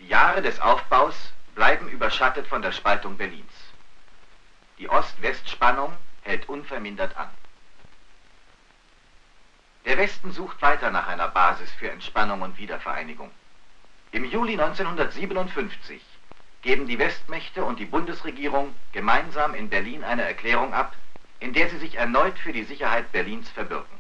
Die Jahre des Aufbaus bleiben überschattet von der Spaltung Berlins. Die Ost-West-Spannung hält unvermindert an. Der Westen sucht weiter nach einer Basis für Entspannung und Wiedervereinigung. Im Juli 1957 geben die Westmächte und die Bundesregierung gemeinsam in Berlin eine Erklärung ab, in der sie sich erneut für die Sicherheit Berlins verbürgen.